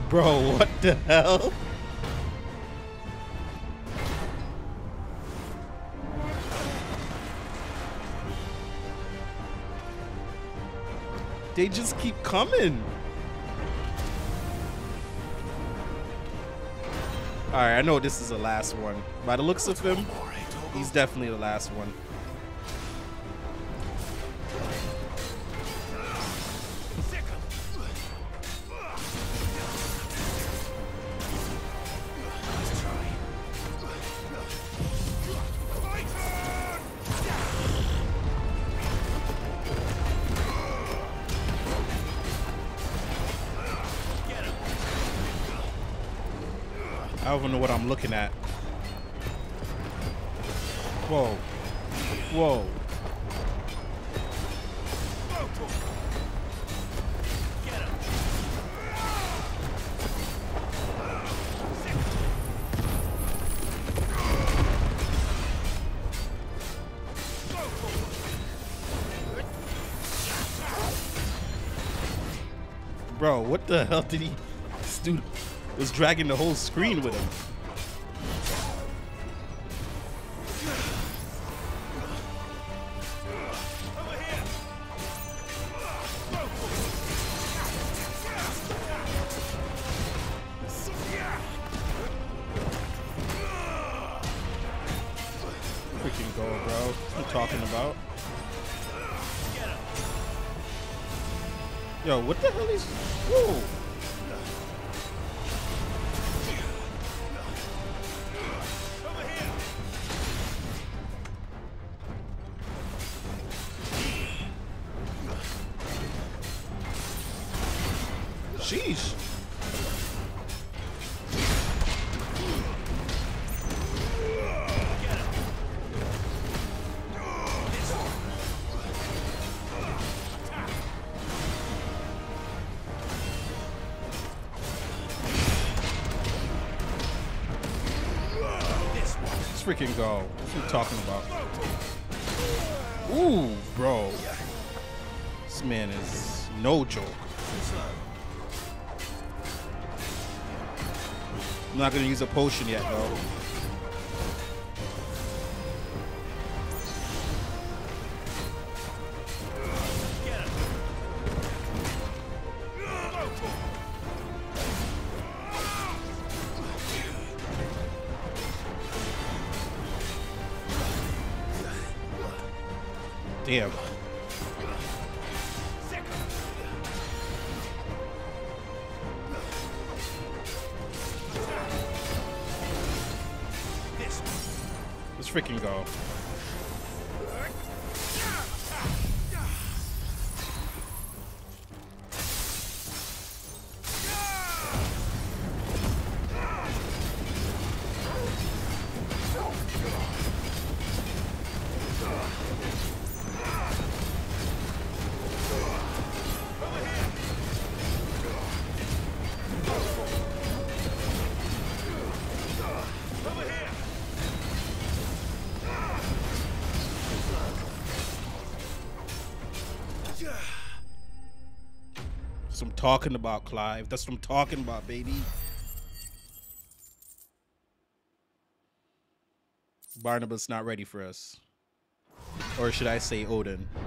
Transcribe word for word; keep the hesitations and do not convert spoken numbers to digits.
Bro, what the hell? They just keep coming. Alright, I know this is the last one. By the looks of him, he's definitely the last one. I don't even know what I'm looking at. Whoa. Whoa. Bro, what the hell did he... This dude was dragging the whole screen with him. Freaking go, bro. What you talking about? Yo, what the hell is... Whoa. Sheesh. Let's freaking go. What are you talking about? Ooh, bro. This man is no joke. I'm not gonna use a potion yet, though. Damn. Let's freaking go. That's what I'm talking about, Clive. That's what I'm talking about, baby. Barnabas not ready for us. Or should I say Odin?